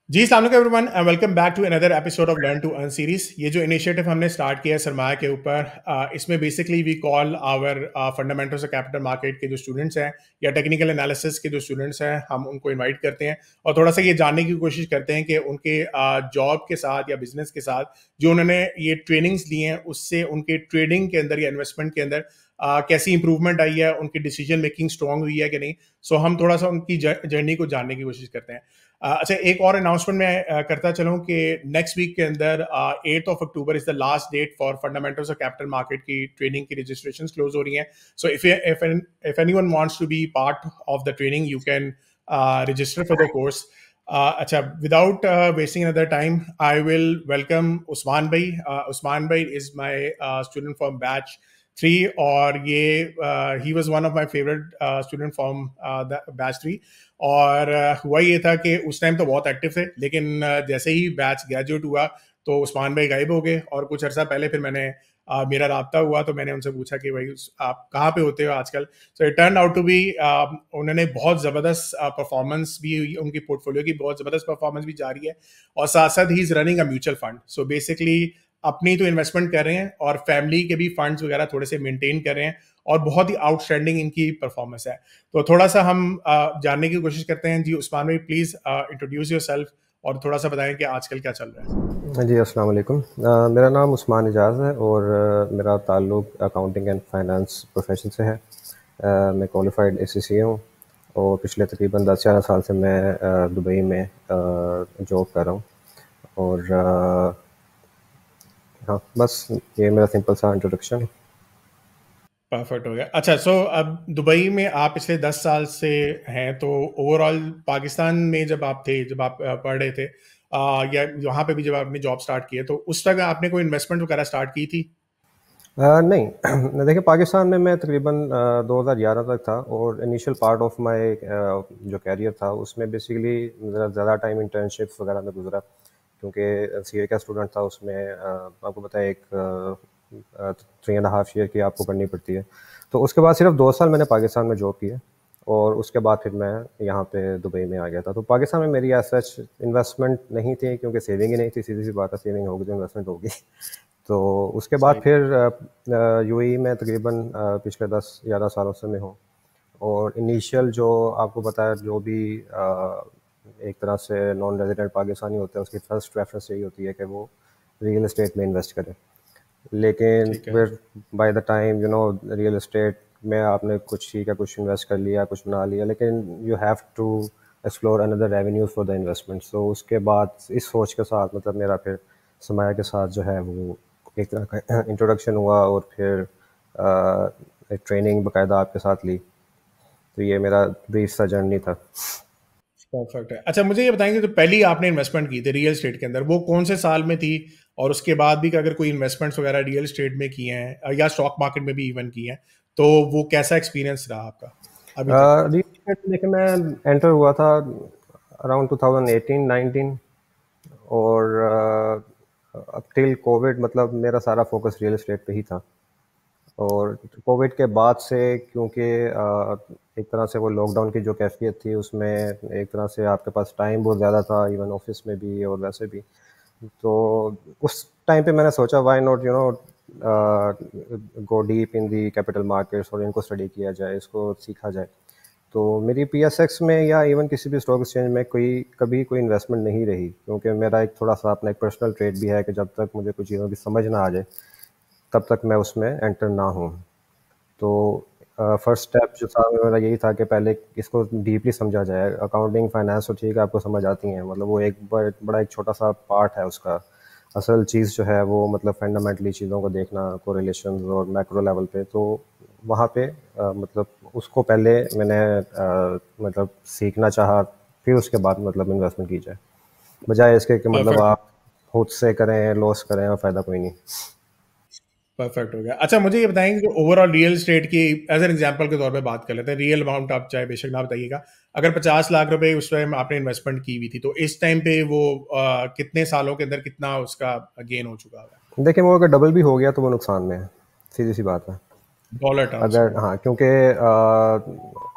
जी अस्सलाम वालेकुम everyone and welcome back to another episode of learn to earn series. ये जो इनिशिएटिव हमने स्टार्ट किया है सरमाया के ऊपर, इसमें basically we call our fundamentals of capital market के जो स्टूडेंट्स हैं या टेक्निकल एनालिसिस के जो स्टूडेंट्स हैं, हम उनको इनवाइट करते हैं और थोड़ा सा ये जानने की कोशिश करते हैं कि उनके जॉब के साथ या बिजनेस के साथ जो उन्होंने ये ट्रेनिंग्स ली हैं उससे उनके ट्रेडिंग के अंदर या इन्वेस्टमेंट के अंदर कैसी इंप्रूवमेंट आई है, उनकी डिसीजन मेकिंग स्ट्रांग हुई है कि नहीं। सो हम थोड़ा सा उनकी जर्नी को जानने की कोशिश करते हैं। अच्छा, एक और अनाउंसमेंट मैं करता चलूं कि नेक्स्ट वीक के अंदर 8 October is the last date for fundamentals of capital market की ट्रेनिंग की रजिस्ट्रेशन क्लोज हो रही हैं। So if anyone wants to be part of the training you can register for the course. अच्छा, without wasting another time I will welcome Usman भाई। उस्मान भाई is my student from batch 3 और ये he was one of my favourite student from batch 3। और हुआ ये था कि उस टाइम तो बहुत एक्टिव थे, लेकिन जैसे ही बैच ग्रेजुएट हुआ तो उस्मान भाई गायब हो गए और कुछ अर्सा पहले फिर मैंने मेरा राब्ता हुआ तो मैंने उनसे पूछा कि भाई आप कहाँ पे होते हो आजकल। So it turn out to be उन्होंने बहुत ज़बरदस्त परफॉर्मेंस भी हुई, उनकी पोर्टफोलियो की बहुत ज़बरदस्त परफॉर्मेंस भी जारी है और साथ साथ ही is running a mutual fund. So basically अपनी तो इन्वेस्टमेंट कर रहे हैं और फैमिली के भी फंड्स वगैरह थोड़े से मेंटेन कर रहे हैं और बहुत ही आउटस्टैंडिंग इनकी परफॉर्मेंस है। तो थोड़ा सा हम जानने की कोशिश करते हैं। जी उस्मान भाई, प्लीज़ इंट्रोड्यूस योरसेल्फ और थोड़ा सा बताएं कि आजकल क्या चल रहा है। जी अस्सलाम वालेकुम। मेरा नाम उस्मान एजाज़ है और मेरा ताल्लुक़ अकाउंटिंग एंड फाइनेंस प्रोफेशन से है। मैं क्वालिफाइड एसीसी हूँ और पिछले तकरीबन 10-11 साल से मैं दुबई में जॉब कर रहा हूँ और हाँ, बस ये मेरा सिंपल सा इंट्रोडक्शन है। परफेक्ट हो गया। अच्छा, सो अब दुबई में आप पिछले 10 साल से हैं, तो ओवरऑल पाकिस्तान में जब आप थे, जब आप पढ़ रहे थे या यहाँ पे भी जब आपने जॉब स्टार्ट की है, तो उस वक्त आपने कोई इन्वेस्टमेंट वगैरह स्टार्ट की थी? नहीं देखिए, पाकिस्तान में मैं तकरीबन 2011 तक था और इनिशियल पार्ट ऑफ माय जो कैरियर था उसमें बेसिकली ज़्यादा टाइम इंटर्नशिप्स वगैरह में गुजरा, क्योंकि सीए का स्टूडेंट था। उसमें आपको पता है एक 3.5 ईयर की आपको करनी पड़ती है। तो उसके बाद सिर्फ 2 साल मैंने पाकिस्तान में जॉब की है और उसके बाद फिर मैं यहाँ पे दुबई में आ गया था। तो पाकिस्तान में मेरी एज सच इन्वेस्टमेंट नहीं थी, क्योंकि सेविंग ही नहीं थी। सीधी सी बात है, सेविंग होगी तो इन्वेस्टमेंट होगी। तो उसके बाद सही। फिर यूएई में तकरीबन पिछले 10-11 सालों से मैं हूँ और इनिशियल जो आपको पता है, जो भी एक तरह से नॉन रेजिडेंट पाकिस्तानी होता है उसकी फर्स्ट प्रेफरेंस यही होती है कि वो रियल एस्टेट में इन्वेस्ट करे। लेकिन ठीक है। फिर by the time real estate में आपने कुछ ठीक है, कुछ इन्वेस्ट कर लिया, कुछ बना लिया, लेकिन you have to explore another revenues for the investment. So उसके बाद इस सोच के साथ मतलब मेरा फिर समाया के साथ जो है वो एक तरह का इंट्रोडक्शन हुआ और फिर एक ट्रेनिंग बाकायदा आपके साथ ली। तो ये मेरा ब्रीफ सा जर्नी था। परफेक्ट है। अच्छा, मुझे ये बताएंगे, तो पहली आपने इन्वेस्टमेंट की थी रियल एस्टेट के अंदर, वो कौन से साल में थी? और उसके बाद भी अगर कोई इन्वेस्टमेंट्स वगैरह रियल एस्टेट में किए हैं या स्टॉक मार्केट में भी इवन किए हैं, तो वो कैसा एक्सपीरियंस रहा आपका अभी तक का? रियल एस्टेट देखिए, मैं एंटर हुआ था अराउंड 2018-19 और अब टिल कोविड मतलब मेरा सारा फोकस रियल एस्टेट पे ही था। और कोविड के बाद से, क्योंकि एक तरह से वो लॉकडाउन की जो कैफियत थी उसमें एक तरह से आपके पास टाइम बहुत ज़्यादा था, इवन ऑफिस में भी और वैसे भी। तो उस टाइम पे मैंने सोचा why not go deep in the capital markets और इनको स्टडी किया जाए, इसको सीखा जाए। तो मेरी पीएसएक्स में या इवन किसी भी स्टॉक एक्सचेंज में कभी कोई इन्वेस्टमेंट नहीं रही, क्योंकि मेरा एक थोड़ा सा अपना एक पर्सनल ट्रेड भी है कि जब तक मुझे कुछ चीज़ों की समझ ना आ जाए तब तक मैं उसमें एंटर ना हूँ। तो फर्स्ट स्टेप जो था मेरा यही था कि पहले इसको डीपली समझा जाए। अकाउंटिंग फाइनेंस तो ठीक है, आपको समझ आती हैं, मतलब वो एक बड़ा एक छोटा सा पार्ट है उसका। असल चीज़ जो है वो मतलब फंडामेंटली चीज़ों को देखना, कोरिलेशंस और मैक्रो लेवल पे। तो वहाँ पे मतलब उसको पहले मैंने मतलब सीखना चाहा, फिर उसके बाद मतलब इन्वेस्टमेंट की जाए, बजाय इसके कि मतलब परफेक्ट। आप खुद से करें, लॉस करें और फ़ायदा कोई नहीं। परफेक्ट हो गया। अच्छा, मुझे ये बताएंगे कि ओवरऑल रियल एस्टेट की एज एन एग्जांपल के तौर पे बात कर लेते हैं। रियल अमाउंट आप चाहे बेशक ना बताइएगा, अगर 50 लाख रुपए उस टाइम आपने इन्वेस्टमेंट की हुई थी, तो इस टाइम पे वो कितने सालों के अंदर कितना उसका गेन हो चुका है देखिए, वो अगर डबल भी हो गया तो वो नुकसान में है, सीधी सी बात है। डॉलर टर्म्स में? अगर हाँ, क्योंकि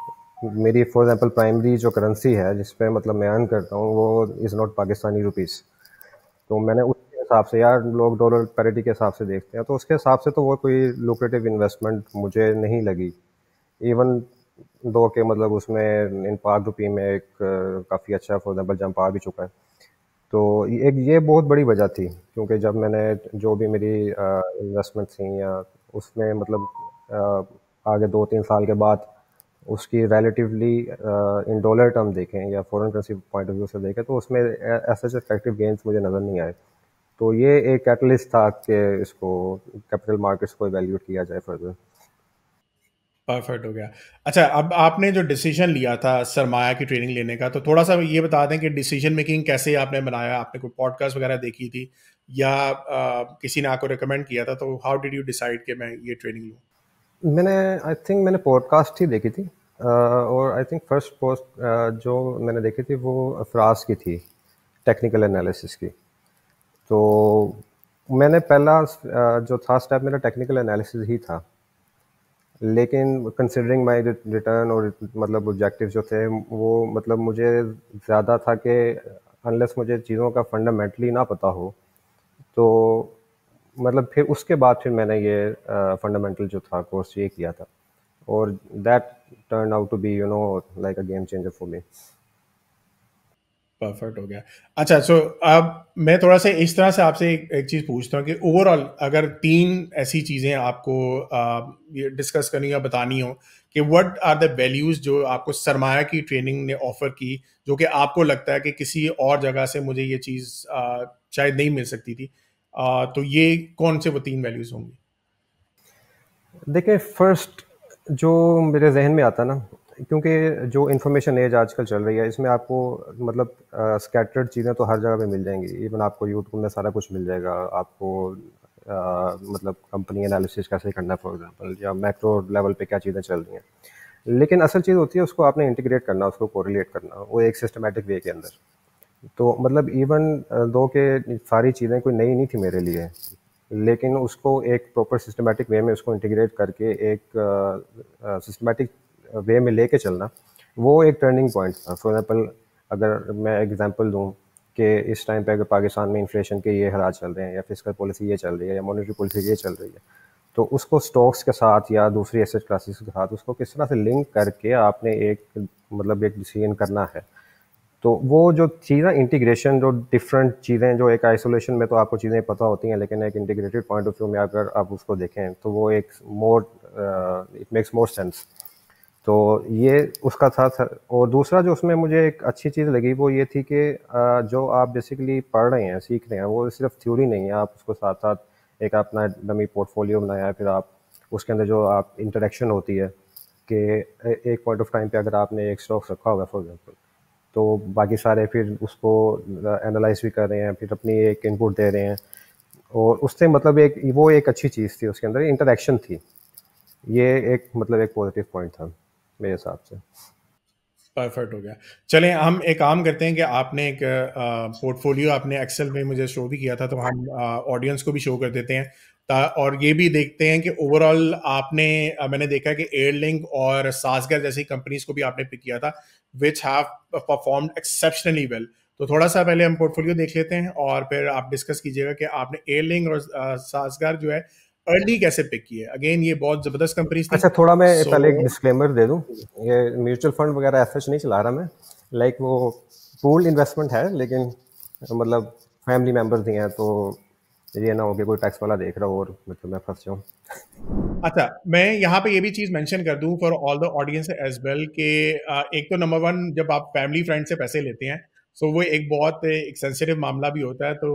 मेरी फॉर एग्जांपल प्राइमरी जो करेंसी है जिस पे मतलब मैं अर्न करता हूँ वो इज़ नॉट पाकिस्तानी रुपीस। तो मैंने उसके हिसाब से, यार लोग डॉलर पैरिटी के हिसाब से देखते हैं, तो उसके हिसाब से तो वो कोई लुक्रेटिव इन्वेस्टमेंट मुझे नहीं लगी। इवन दो के मतलब उसमें इन पाक रुपी में एक काफ़ी अच्छा फॉर एग्जाम्पल जंप आ भी चुका है। तो एक ये बहुत बड़ी वजह थी, क्योंकि जब मैंने जो भी मेरी इन्वेस्टमेंट थी या उसमें मतलब आगे 2-3 साल के बाद उसकी रिलेटिवली इन डॉलर टर्म देखें या foreign currency point of view से देखें तो उसमें ऐसे इफेक्टिव गेंस मुझे नज़र नहीं आए। तो ये एक कैटलिस्ट था कि इसको कैपिटल मार्केट्स को इवेल्यूएट किया जाए फर्दर। परफेक्ट हो गया। अच्छा, अब आपने जो डिसीजन लिया था सरमाया की ट्रेनिंग लेने का, तो थोड़ा सा ये बता दें कि डिसीजन मेकिंग कैसे आपने बनाया? आपने कोई पॉडकास्ट वगैरह देखी थी या किसी ने आपको रिकमेंड किया था? तो हाउ डिड यू डिसाइड कि मैं ये ट्रेनिंग लूँ? मैंने आई थिंक मैंने पॉडकास्ट ही देखी थी, और आई थिंक फर्स्ट पोस्ट जो मैंने देखी थी वो अफराज की थी, टेक्निकल एनालिसिस की। तो मैंने पहला जो था स्टेप मेरा टेक्निकल एनालिसिस ही था, लेकिन कंसिडरिंग माय रिटर्न और मतलब ऑब्जेक्टिव जो थे वो मतलब मुझे ज़्यादा था कि अनलेस मुझे चीज़ों का फंडामेंटली ना पता हो तो मतलब फिर उसके बाद फिर मैंने ये फंडामेंटल जो था कोर्स ये किया था, और that turn out to be like a game changer for me. Perfect हो गया। अच्छा, सो अब मैं थोड़ा सा इस तरह से आपसे एक चीज़ पूछता हूँ कि ओवरऑल अगर 3 ऐसी चीज़ें आपको ये डिस्कस करनी या बतानी हो कि व्हाट आर द वैल्यूज़ जो आपको सरमाया की ट्रेनिंग ने ऑफ़र की, जो कि आपको लगता है कि किसी और जगह से मुझे ये चीज़ शायद नहीं मिल सकती थी। तो ये कौन से वो 3 वैल्यूज़ होंगी? देखिए, फर्स्ट जो मेरे जहन में आता ना, क्योंकि जो इंफॉर्मेशन एज आजकल चल रही है इसमें आपको मतलब स्कैटर्ड चीज़ें तो हर जगह पे मिल जाएंगी। इवन आपको यूट्यूब में सारा कुछ मिल जाएगा, आपको मतलब कंपनी एनालिसिस कैसे करना है फॉर एग्जांपल, या मैक्रो लेवल पे क्या चीज़ें चल रही हैं। लेकिन असल चीज़ होती है उसको आपने इंटीग्रेट करना, उसको कोरिलेट करना, वो एक सिस्टमेटिक वे के अंदर। तो मतलब इवन दो के सारी चीज़ें कोई नई नहीं थी मेरे लिए, लेकिन उसको एक प्रॉपर सिस्टमेटिक वे में उसको इंटीग्रेट करके एक सिस्टमेटिक वे में लेके चलना, वो एक टर्निंग पॉइंट था। फॉर एग्जांपल अगर मैं एग्जांपल दूं कि इस टाइम पे अगर पाकिस्तान में इन्फ्लेशन के ये हालात चल रहे हैं या फिजिकल पॉलिसी ये चल रही है या मॉनेटरी पॉलिसी ये चल रही है, तो उसको स्टॉक्स के साथ या दूसरी एसेट क्लासेस के साथ उसको किस तरह से लिंक करके आपने एक मतलब एक डिसीजन करना है। तो वो जो चीज़ ना इंटीग्रेशन, जो डिफरेंट चीज़ें जो एक आइसोलेशन में तो आपको चीज़ें पता होती हैं, लेकिन एक इंटीग्रेटेड पॉइंट ऑफ व्यू में अगर आप उसको देखें तो वो एक more it makes more sense. तो ये उसका था और दूसरा जो उसमें मुझे एक अच्छी चीज़ लगी वो ये थी कि जो आप बेसिकली पढ़ रहे हैं, सीख रहे हैं, वो सिर्फ थ्योरी नहीं है। आप उसको साथ साथ एक अपना डमी पोर्टफोलियो बनाया है, फिर आप उसके अंदर जो आप इंटरेक्शन होती है कि एक पॉइंट ऑफ टाइम पे अगर आपने एक स्टॉक रखा होगा फॉर एग्जांपल, तो बाकी सारे फिर उसको एनालाइज भी कर रहे हैं, फिर अपनी एक इनपुट दे रहे हैं, और उससे मतलब एक वो एक अच्छी चीज़ थी, उसके अंदर इंटरेक्शन थी। ये एक मतलब एक पॉजिटिव पॉइंट था मेरे हिसाब से। परफेक्ट हो गया। चलें, हम एक काम करते हैं कि आपने एक पोर्टफोलियो आपने एक्सेल में मुझे शो भी किया था, तो हम ऑडियंस को भी शो कर देते हैं और ये भी देखते हैं कि ओवरऑल आपने मैंने देखा है कि एयरलिंक और सासगर जैसी कंपनीज को भी आपने पिक किया था which have performed exceptionally well. तो थोड़ा सा पहले हम पोर्टफोलियो देख लेते हैं और फिर आप डिस्कस कीजिएगा कि आपने एयरलिंक और सासगर जो है अर्ली कैसे पिक की है। अगेन ये बहुत जबरदस्त कंपनीज थी। अच्छा, थोड़ा मैं सो पहले एक डिस्क्लेमर दे दूं, ये म्यूचुअल फंड वगैरह ऐसा नहीं चला रहा मैं। लाइक वो पूल इन्वेस्टमेंट है, लेकिन मतलब फैमिली मेम्बर्स ही हैं, तो ये ना हो कि कोई टैक्स वाला देख रहा हो और मतलब मैं फंस जाऊँ। अच्छा, मैं यहाँ पे ये भी चीज़ मेंशन कर दूँ for all the audience as well कि एक तो नंबर वन, जब आप फैमिली फ्रेंड से पैसे लेते हैं सो वो एक बहुत एक सेंसिटिव मामला भी होता है। तो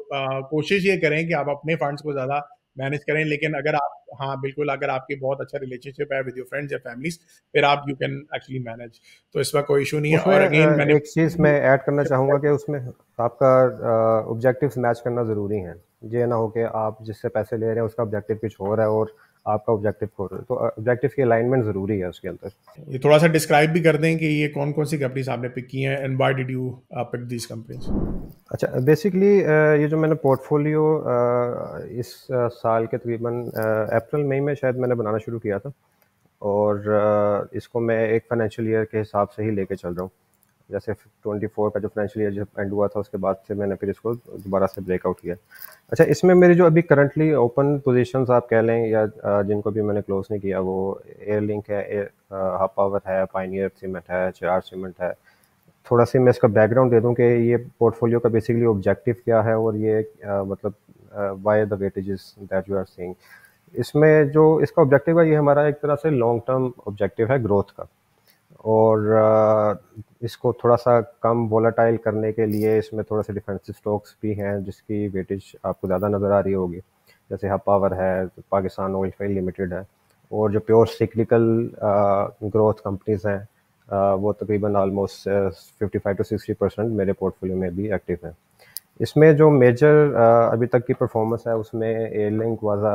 कोशिश ये करें कि आप अपने फंड्स को ज़्यादा मैनेज करें, लेकिन अगर आप, हाँ बिल्कुल, अगर आपकी बहुत अच्छा रिलेशनशिप है विद योर फ्रेंड्स या फैमिलीज, फिर आप यू कैन एक्चुअली मैनेज। तो इसमें कोई इशू नहीं है। उसमें और अगेन मैंने एक चीज़ मैं ऐड करना चाहूँगा कि उसमें आपका ऑब्जेक्टिव्स मैच करना ज़रूरी है। ये ना हो कि आप जिससे पैसे ले रहे हैं उसका ऑब्जेक्टिव कुछ और है और आपका ऑब्जेक्टिव हो रहा है, तो ऑब्जेक्टिव की अलाइनमेंट ज़रूरी है उसके अंदर। ये थोड़ा सा डिस्क्राइब भी कर दें कि ये कौन कौन सी कंपनीज आपने पिक की हैं and why did you pick these companies. अच्छा, बेसिकली ये जो मैंने पोर्टफोलियो इस साल के तकरीबन अप्रैल मई में शायद मैंने बनाना शुरू किया था, और इसको मैं एक फाइनेंशियल ईयर के हिसाब से ही लेके चल रहा हूँ। जैसे 24 का जो फाइनेंशियल ईयर जब एंड हुआ था उसके बाद से मैंने फिर इसको दोबारा से ब्रेकआउट किया। अच्छा, इसमें मेरी जो अभी करंटली ओपन पोजीशंस आप कह लें या जिनको भी मैंने क्लोज नहीं किया, वो एयरलिंक है, हब पावर है, पायनियर सीमेंट है, चिराग सीमेंट है। थोड़ा सी मैं इसका बैकग्राउंड दे दूं कि ये पोर्टफोलियो का बेसिकली ऑब्जेक्टिव क्या है और ये मतलब why the weightages that you are seeing. इसमें जो इसका ऑब्जेक्टिव है, ये हमारा एक तरह से लॉन्ग टर्म ऑब्जेक्टिव है ग्रोथ का। और इसको थोड़ा सा कम वोलेटाइल करने के लिए इसमें थोड़ा सा डिफेंसिव स्टॉक्स भी हैं जिसकी वेटेज आपको ज़्यादा नज़र आ रही होगी। जैसे हब पावर है, पाकिस्तान ऑयल फील्ड लिमिटेड है, और जो प्योर सिक्लिकल ग्रोथ कंपनीज हैं वो तकरीबन ऑलमोस्ट 55 to 60% मेरे पोर्टफोलियो में भी एक्टिव हैं। इसमें जो मेजर अभी तक की परफॉर्मेंस है उसमें एयरलिंक वाज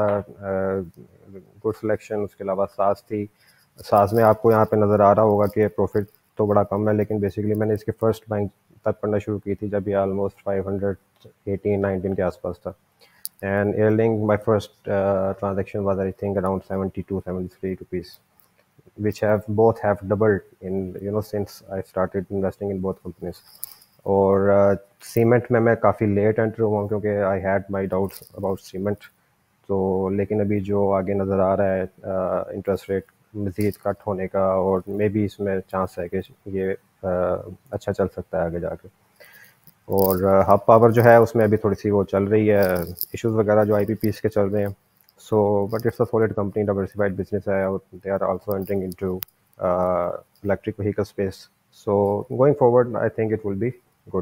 गुड सिलेक्शन। उसके अलावा सास थी। सास में आपको यहाँ पे नज़र आ रहा होगा कि प्रॉफिट तो बड़ा कम है, लेकिन बेसिकली मैंने इसके फर्स्ट बाइंग तब करना शुरू की थी जब ये ऑलमोस्ट 518-19 के आसपास था। And Airlink my first transaction was I think around 72-73 rupees, which have doubled in since I started investing in both companies. और सीमेंट में मैं काफ़ी लेट एंटर हुआ क्योंकि I had my doubts about cement. तो लेकिन अभी जो आगे नज़र आ रहा है इंटरेस्ट रेट मज़ीद कट होने का, और मे बी इसमें चांस है कि ये अच्छा चल सकता है आगे जाके। और हब पावर जो है उसमें अभी थोड़ी सी वो चल रही है, इश्यूज वगैरह जो IPPs के चल रहे हैं। So but it's a solid company, diversified business है, और they are also entering into electric vehicle space. So going forward I think it will be good.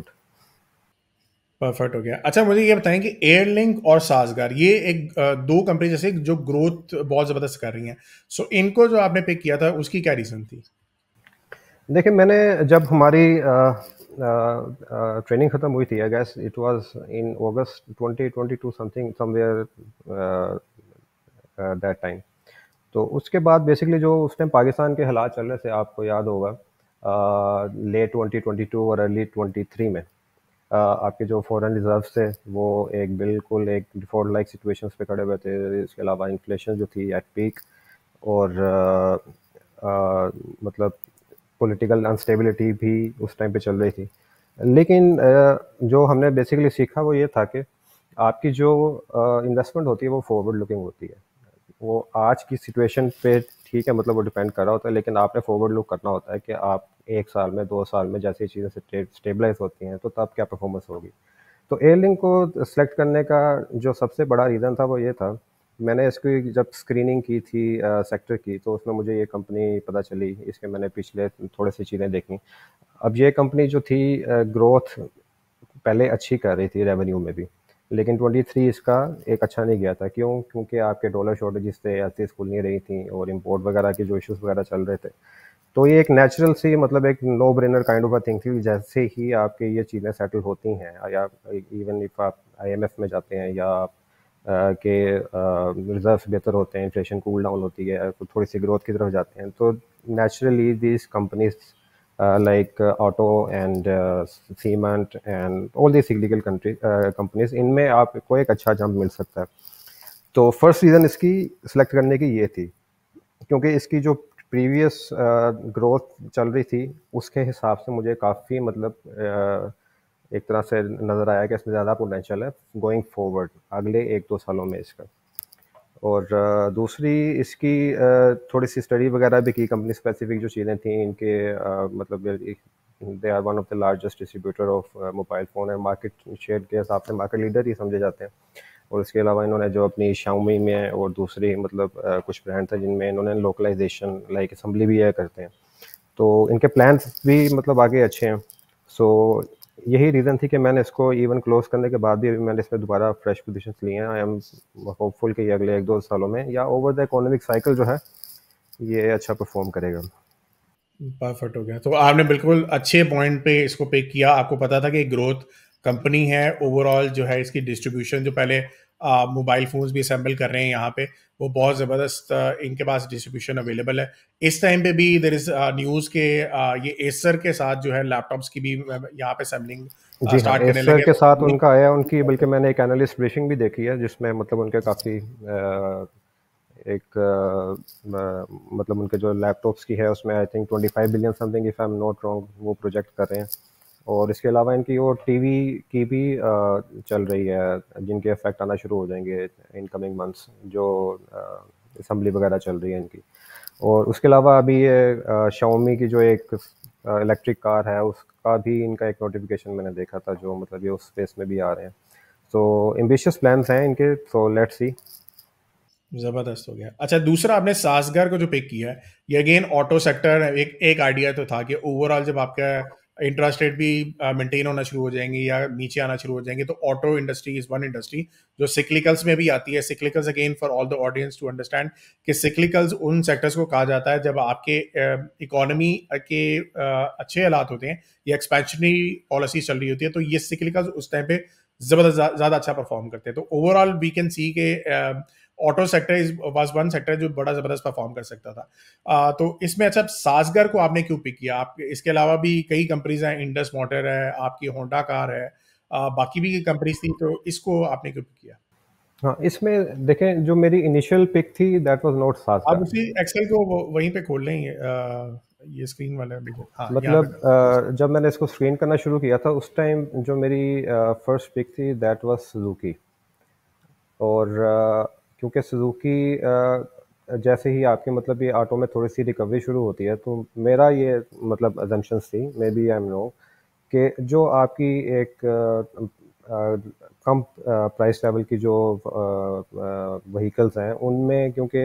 Perfect हो गया। अच्छा, मुझे ये बताएं कि एयरलिंक और साजगार ये एक दो कंपनी जैसे जो ग्रोथ बहुत ज़बरदस्त कर रही हैं, सो इनको जो आपने पिक किया था उसकी क्या रीज़न थी? देखिए, मैंने जब हमारी ट्रेनिंग ख़त्म हुई थी, I guess it was in August 2022 something somewhere that time. तो उसके बाद बेसिकली जो उस टाइम पाकिस्तान के हालात चल रहे थे, आपको याद होगा लेट 2022 और अर्ली 23 में आपके जो फॉरेन रिजर्व थे वो एक बिल्कुल एक डिफॉल्ट लाइक सिचुएशंस पे खड़े हुए थे। इसके अलावा इन्फ्लेशन जो थी एट पीक, और मतलब पॉलिटिकल अनस्टेबिलिटी भी उस टाइम पे चल रही थी। लेकिन जो हमने बेसिकली सीखा वो ये था कि आपकी जो इन्वेस्टमेंट होती है वो फॉरवर्ड लुकिंग होती है। वो आज की सिचुएशन पे ठीक है, मतलब वो डिपेंड कर रहा होता है, लेकिन आपने फॉरवर्ड लुक करना होता है कि आप 1 साल में 2 साल में जैसे चीज़ें स्टेबलाइज होती हैं तो तब क्या परफॉर्मेंस होगी। तो एयरलिंक को सेलेक्ट करने का जो सबसे बड़ा रीज़न था वो ये था, मैंने इसकी जब स्क्रीनिंग की थी सेक्टर की, तो उसमें मुझे ये कंपनी पता चली। इसके मैंने पिछले थोड़ी सी चीज़ें देखी। अब ये कंपनी जो थी ग्रोथ पहले अच्छी कर रही थी रेवेन्यू में भी, लेकिन 23 इसका एक अच्छा नहीं गया था। क्यों? क्योंकि आपके डॉलर शॉर्टेजेस थे, ऐसे खुल नहीं रही थी, और इंपोर्ट वगैरह के जो इश्यूज वगैरह चल रहे थे। तो ये एक नेचुरल सी, मतलब एक no brainer kind of a thing थी। जैसे ही आपके ये चीज़ें सेटल होती हैं, या इवन इफ आप IMF में जाते हैं, या के रिजर्व बेहतर होते हैं, इन्फ्लेशन कूल डाउन होती है, तो थोड़ी सी ग्रोथ की तरफ जाते हैं, तो naturally these companies like auto and cement and all these cyclical companies, इनमें आपको एक अच्छा जंप मिल सकता है। तो फर्स्ट रीज़न इसकी सिलेक्ट करने की ये थी, क्योंकि इसकी जो प्रीवियस ग्रोथ चल रही थी उसके हिसाब से मुझे काफ़ी, मतलब एक तरह से नज़र आया कि इसमें ज़्यादा पोटेंशियल है गोइंग फॉरवर्ड अगले 1-2 सालों में इसका। और दूसरी इसकी थोड़ी सी स्टडी वगैरह भी की, कंपनी स्पेसिफिक जो चीज़ें थी इनके, मतलब they are one of the largest distributor of mobile phone, and market share के हिसाब से मार्केट लीडर ही समझे जाते हैं। और इसके अलावा इन्होंने जो अपनी Xiaomi में और दूसरी, मतलब कुछ ब्रांड थे जिनमें इन्होंने लोकलाइजेशन लाइक असम्बली भी यह करते हैं, तो इनके प्लान्स भी मतलब आगे अच्छे हैं। सो यही रीज़न थी कि मैंने इसको इवन क्लोज करने के बाद भी अभी मैंने इसमें दोबारा फ्रेश पोजीशंस ली हैं। आई एम होपफुल कि ये अगले 1-2 सालों में या ओवर द इकोनॉमिक साइकिल जो है ये अच्छा परफॉर्म करेगा। परफेक्ट हो गया। तो आपने बिल्कुल अच्छे पॉइंट पे इसको पिक किया। आपको पता था कि ग्रोथ कंपनी है, ओवरऑल जो है इसकी डिस्ट्रीब्यूशन जो पहले मोबाइल फोन्स भी असेंबल कर रहे हैं यहाँ पे, वो बहुत ज़बरदस्त इनके पास डिस्ट्रीब्यूशन अवेलेबल है। इस टाइम पे भी देयर इज़ न्यूज़ के ये एसर के साथ जो है लैपटॉप्स की भी यहाँ पे असेंबलिंग जी हाँ, स्टार्ट करने एसर लगे के तो साथ उनका आया उनकी, बल्कि मैंने एक एनालिस्ट ब्रीफिंग भी देखी है जिसमें मतलब उनके काफ़ी एक मतलब उनके जो लैपटॉप्स की है उसमें I think 25 billion something, if I am not wrong, वो प्रोजेक्ट कर रहे हैं। और इसके अलावा इनकी वो टीवी की भी चल रही है, जिनके इफेक्ट आना शुरू हो जाएंगे इन कमिंग मंथ्स, जो असम्बली वगैरह चल रही है इनकी। और उसके अलावा अभी ये शाओमी की जो एक इलेक्ट्रिक कार है, उसका भी इनका एक नोटिफिकेशन मैंने देखा था, जो मतलब ये उस स्पेस में भी आ रहे हैं। तो एम्बिशियस प्लान्स हैं इनके, सो लेट्स सी। जबरदस्त हो गया। अच्छा, दूसरा आपने सासगर को जो पिक किया है, ये अगेन ऑटो सेक्टर, एक एक आइडिया तो था कि ओवरऑल जब आपका इंटरेस्ट रेट भी मेंटेन होना शुरू हो जाएंगे या नीचे आना शुरू हो जाएंगे, तो auto industry is one industry जो सिक्लिकल्स में भी आती है। Cyclicals again for all the audience to understand कि सिक्लिकल्स उन सेक्टर्स को कहा जाता है जब आपके इकोनॉमी के अच्छे हालात होते हैं या एक्सपेंशनरी पॉलिसी चल रही होती है, तो ये सिक्लिकल्स उस टाइम पे जबरदस्त ज्यादा अच्छा परफॉर्म करते हैं। तो ओवरऑल वी कैन सी के auto sector is was one sector जो बड़ा जबरदस्त परफॉर्म कर सकता था। तो इसमें अच्छा, सासगर को आपने क्यों पिक किया? आप इसके अलावा भी कई कंपनीज हैं, इंडस मोटर है, आपकी होंडा कार है, बाकी भी कंपनीज थी, तो इसको आपने क्यों पिक किया? हाँ, इसमें देखें, जो मेरी इनिशियल पिक थी दैट वाज नॉट आप साजगा। उसी एक्सेल को वहीं पे खोल लेंगे, ये स्क्रीन वाला भी हाँ यहाँ पे मतलब कर जब मैंने इसको स्क्रीन करना शुरू किया था उस टाइम जो मेरी फर्स्ट पिक थी दैट वाज सुजुकी। और क्योंकि सुजुकी जैसे ही आपके मतलब ये ऑटो में थोड़ी सी रिकवरी शुरू होती है, तो मेरा ये मतलब अजम्पशंस थी, maybe I am no, कि जो आपकी एक कम प्राइस लेवल की जो व्हीकल्स हैं उनमें, क्योंकि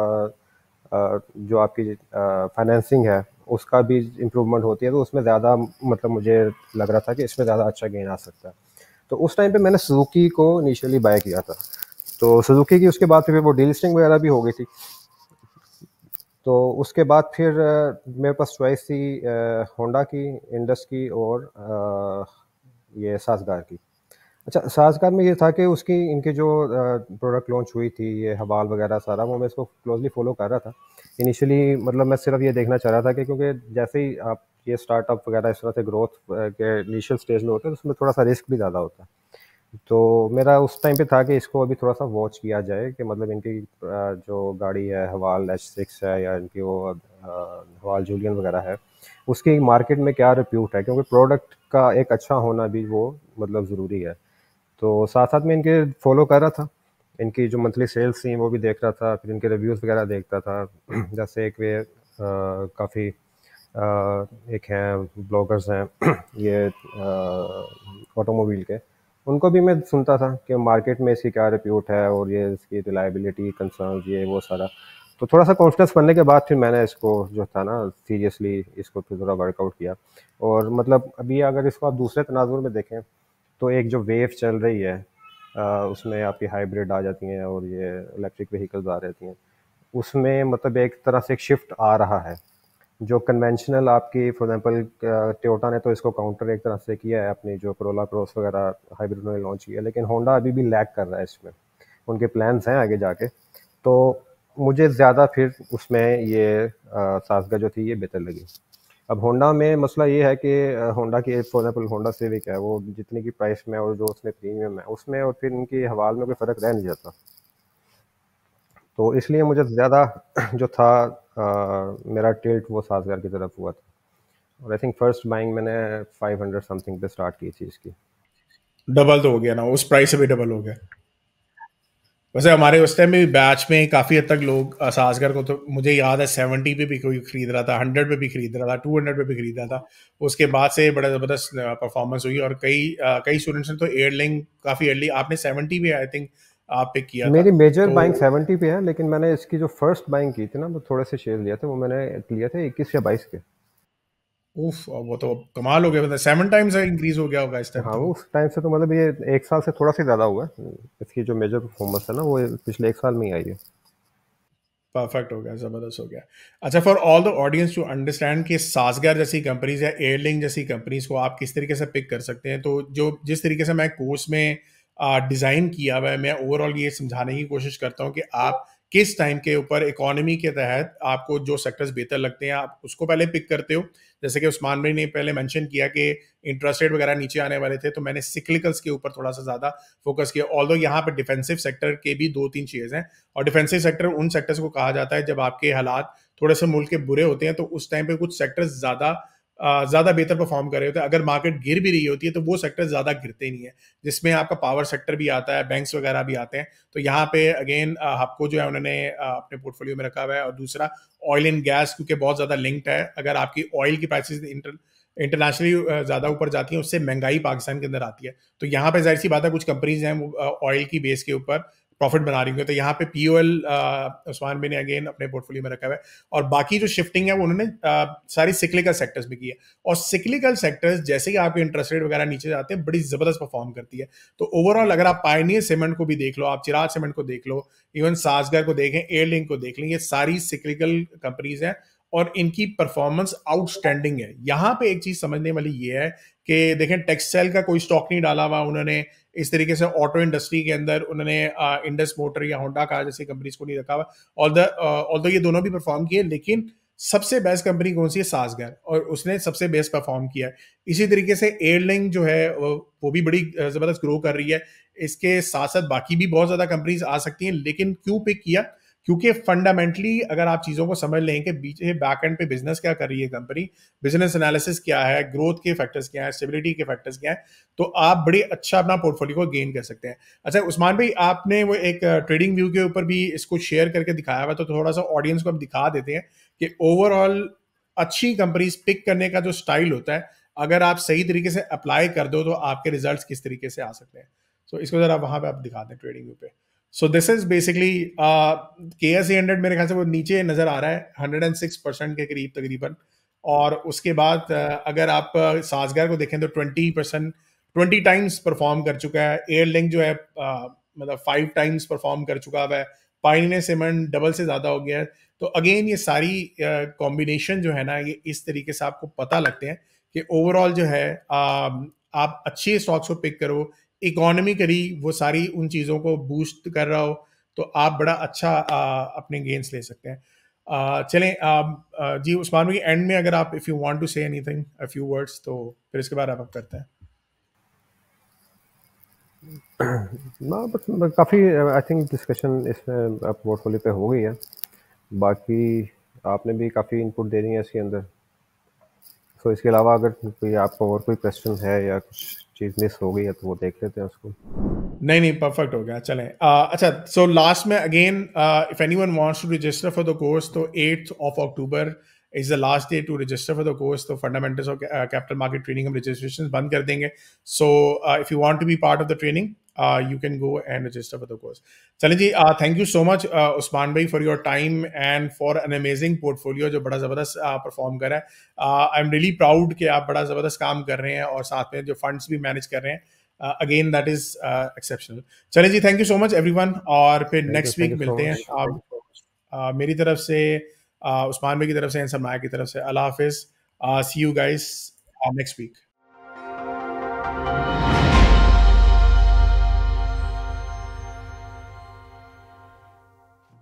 जो आपकी फाइनेंसिंग है उसका भी इम्प्रूवमेंट होती है, तो उसमें ज़्यादा मतलब मुझे लग रहा था कि इसमें ज़्यादा अच्छा गेन आ सकता है। तो उस टाइम पे मैंने सुजुकी को इनिशियली बाय किया था। तो सुजुकी की उसके बाद फिर वो डीलिस्टिंग वगैरह भी हो गई थी। तो उसके बाद फिर मेरे पास चॉइस थी होंडा की, इंडस की, और ये साजगार की। अच्छा, साजगार में ये था कि उसकी इनकी जो प्रोडक्ट लॉन्च हुई थी, ये हवाल वगैरह सारा, वो मैं इसको क्लोजली फॉलो कर रहा था इनिशियली। मतलब मैं सिर्फ ये देखना चाह रहा था कि क्योंकि जैसे ही आप ये स्टार्टअप वगैरह इस तरह से ग्रोथ के इनिशियल स्टेज में होते हैं, तो उसमें थोड़ा सा रिस्क भी ज़्यादा होता है। तो मेरा उस टाइम पे था कि इसको अभी थोड़ा सा वॉच किया जाए कि मतलब इनकी जो गाड़ी है हवाल H6 है, या इनकी वो हवाल जूलियन वगैरह है, उसकी मार्केट में क्या रिप्यूट है, क्योंकि प्रोडक्ट का एक अच्छा होना भी वो मतलब ज़रूरी है। तो साथ साथ में इनके फॉलो कर रहा था, इनकी जो मंथली सेल्स थी वो भी देख रहा था, फिर इनके रिव्यूज़ वगैरह देखता था। जैसे एक वे काफ़ी एक हैं ब्लॉगर्स हैं ये ऑटोमोबाइल के, उनको भी मैं सुनता था कि मार्केट में इसकी क्या रिप्यूट है और ये इसकी रिलायबिलिटी कंसर्न, ये वो सारा। तो थोड़ा सा कॉन्फिडेंस बनने के बाद फिर मैंने इसको जो था ना सीरियसली इसको फिर थोड़ा वर्कआउट किया। और मतलब अभी अगर इसको आप दूसरे तनाजुर में देखें, तो एक जो वेव चल रही है उसमें आपकी हाइब्रिड आ जाती हैं और ये इलेक्ट्रिक व्हीकल्स आ रहती हैं, उसमें मतलब एक तरह से एक शिफ्ट आ रहा है। जो कन्वेंशनल आपकी फॉर एग्जांपल टोयोटा ने तो इसको काउंटर एक तरह से किया है, अपनी जो कोरोला क्रॉस वगैरह हाइब्रिड उन्होंने लॉन्च किया, लेकिन होंडा अभी भी लैग कर रहा है इसमें। उनके प्लान्स हैं आगे जाके। तो मुझे ज़्यादा फिर उसमें ये सासगा जो थी ये बेहतर लगी। अब होंडा में मसला ये है कि होंडा की फॉर एग्जाम्पल होंडा सिविक है, वो जितनी की प्राइस में और जो उसमें प्रीमियम है उसमें और फिर इनकी हवाल में कोई फ़र्क रह नहीं जाता। तो इसलिए मुझे ज़्यादा जो था मेरा टिल्ट वो सासगार की तरफ हुआ था। और आई थिंक फर्स्ट बाइंग मैंने 500 समथिंग पे स्टार्ट की थी इसकी। डबल तो हो गया ना, उस प्राइस से भी डबल हो गया। वैसे हमारे उस टाइम में भी बैच में काफी हद तक लोग सासगर को, तो मुझे याद है 70 पे भी कोई खरीद रहा था, 100 पे भी खरीद रहा था, 200 पे भी खरीद रहा था। उसके बाद से बड़ा जबरदस्त परफॉर्मेंस हुई, और कई स्टूडेंट्स ने तो एयरलिंक काफी अर्ली, आपने 70 पे आई थिंक आप पिक किया था। मेरी मेजर तो बाइंग 70 पे है, लेकिन मैंने इसकी जो फर्स्ट बाइंग की थी ना, वो थोड़े से शेयर लिए थे, वो मैंने लिए थे 21 या 22 के। उफ, वो तो कमाल हो गया, मतलब 7 टाइम्स इंक्रीज हो गया होगा इस टाइम हाँ, तो। वो उस टाइम से तो मतलब ये एक साल से थोड़ा सा ज़्यादा हुआ है। इसकी जो मेजर परफॉर्मेंस है ना वो पिछले एक साल में ही आई है। परफेक्ट हो गया, जबरदस्त हो गया। अच्छा, for all the audience to understand कि सासगर जैसी कंपनीज या एयरलिंक जैसी कंपनीज को आप किस तरीके से पिक कर सकते हैं, तो जो जिस तरीके से मैं कोर्स में डिज़ाइन किया हुआ है, मैं ओवरऑल ये समझाने की कोशिश करता हूँ कि आप किस टाइम के ऊपर इकोनॉमी के तहत आपको जो सेक्टर्स बेहतर लगते हैं आप उसको पहले पिक करते हो। जैसे कि उस्मान भाई ने पहले मेंशन किया कि इंटरेस्ट रेट वगैरह नीचे आने वाले थे, तो मैंने सिक्लिकल्स के ऊपर थोड़ा सा ज़्यादा फोकस किया। ऑल्दो यहाँ पे डिफेंसिव सेक्टर के भी 2-3 चीज़ हैं, और डिफेंसिव सेक्टर उन सेक्टर्स को कहा जाता है जब आपके हालात थोड़े से मुल्क के बुरे होते हैं, तो उस टाइम पे कुछ सेक्टर्स ज़्यादा बेहतर परफॉर्म कर रहे होते हैं। अगर मार्केट गिर भी रही होती है तो वो सेक्टर ज़्यादा गिरते नहीं है, जिसमें आपका पावर सेक्टर भी आता है, बैंक्स वगैरह भी आते हैं। तो यहाँ पे अगेन आपको जो है उन्होंने अपने पोर्टफोलियो में रखा हुआ है। और दूसरा ऑयल एंड गैस, क्योंकि बहुत ज़्यादा लिंक्ड है, अगर आपकी ऑयल की प्राइसेस इंटरनेशनली ज़्यादा ऊपर जाती हैं, उससे महंगाई पाकिस्तान के अंदर आती है। तो यहाँ पे जाहिर सी बात है कुछ कंपनीज हैं वो ऑयल की बेस के ऊपर प्रॉफिट बना रही होंगी। तो यहाँ पे पीओएल उस्मान भाई ने अगेन अपने पोर्टफोलियो में रखा हुआ है। और बाकी जो शिफ्टिंग है वो उन्होंने सारी सिक्लिकल सेक्टर्स में की है। और सिक्लिकल सेक्टर्स जैसे कि आपके इंटरेस्ट रेट वगैरह नीचे जाते हैं बड़ी जबरदस्त परफॉर्म करती है। तो ओवरऑल अगर आप पायनियर सीमेंट को भी देख लो, आप चिराग सीमेंट को देख लो, इवन सासगर को देखें, एयरलिंक को देख लें, ये सारी सिक्लिकल कंपनीज हैं और इनकी परफॉर्मेंस आउटस्टैंडिंग है। यहाँ पे एक चीज समझने वाली ये है कि देखें टेक्सटाइल का कोई स्टॉक नहीं डाला हुआ उन्होंने, इस तरीके से ऑटो इंडस्ट्री के अंदर उन्होंने इंडस मोटर या होंडा कार जैसी कंपनीज को नहीं रखा हुआ। ऑल्दो ये दोनों भी परफॉर्म किए, लेकिन सबसे बेस्ट कंपनी कौन सी है? सासगर, और उसने सबसे बेस्ट परफॉर्म किया है। इसी तरीके से एयरलिंक जो है वो भी बड़ी जबरदस्त ग्रो कर रही है। इसके साथ साथ बाकी भी बहुत ज्यादा कंपनीज आ सकती हैं, लेकिन क्यों पिक किया? क्योंकि फंडामेंटली अगर आप चीजों को समझ लें कि बीच बैक एंड पे बिजनेस क्या कर रही है कंपनी, बिजनेस एनालिसिस क्या है, ग्रोथ के फैक्टर्स क्या है, स्टेबिलिटी के फैक्टर्स क्या है, तो आप बड़ी अच्छा अपना पोर्टफोलियो को गेन कर सकते हैं। अच्छा उस्मान भाई, आपने वो एक ट्रेडिंग व्यू के ऊपर भी इसको शेयर करके दिखाया हुआ, तो थोड़ा सा ऑडियंस को हम दिखा देते हैं कि ओवरऑल अच्छी कंपनीज पिक करने का जो स्टाइल होता है, अगर आप सही तरीके से अप्लाई कर दो तो आपके रिजल्ट्स किस तरीके से आ सकते हैं। तो इसको जरा वहां पे आप दिखा दें ट्रेडिंग व्यू पे। So this is basically KSE 100 मेरे ख्याल से वो नीचे नजर आ रहा है 106% के करीब तकरीबन। और उसके बाद अगर आप सासगार को देखें तो 20%, 20 टाइम्स परफॉर्म कर चुका है। एयरलिंक जो है मतलब 5 टाइम्स परफॉर्म कर चुका है। पाइनियर सीमेंट डबल से ज्यादा हो गया है। तो अगेन ये सारी कॉम्बिनेशन जो है ना, ये इस तरीके से आपको पता लगते हैं कि ओवरऑल जो है आप अच्छे स्टॉक्स को पिक करो, इकोनॉमिकली वो सारी उन चीज़ों को बूस्ट कर रहा हो, तो आप बड़ा अच्छा अपने गेन्स ले सकते हैं। चलें जी उस्मान भाई, एंड में अगर आप if you want to say anything a few words, तो फिर इसके बाद आप करते हैं। ना बस काफ़ी आई थिंक डिस्कशन इसमें पोर्टफोलियो पे हो गई है। बाकी आपने भी काफ़ी इनपुट दे दी है इसके अंदर। तो इसके अलावा अगर कोई आपको और कोई क्वेश्चन है या कुछ चीज़ मिस हो गई है तो वो देख लेते हैं उसको। नहीं परफेक्ट हो गया। चलें अच्छा, सो लास्ट में again if anyone wants to register for the course, तो 8th of October is the last day to register for the course. तो fundamentals of capital market trading हम रजिस्ट्रेशन बंद कर देंगे। So if you want to be part of the training you can go and register for the course. चलें जी, thank you so much Usman भाई for your time and for an amazing portfolio जो बड़ा ज़बरदस्त perform कर रहा है। I am really proud कि आप बड़ा ज़बरदस्त काम कर रहे हैं और साथ में जो फंड्स भी मैनेज कर रहे हैं, अगेन दैट इज एक्सेप्शनल। चलें जी, thank you so much everyone, और फिर नेक्स्ट वीक मिलते हैं। मेरी तरफ से, उस्मान भाई की तरफ से, सरमाया की तरफ से, अल्लाह हाफिज़। See you guys next week.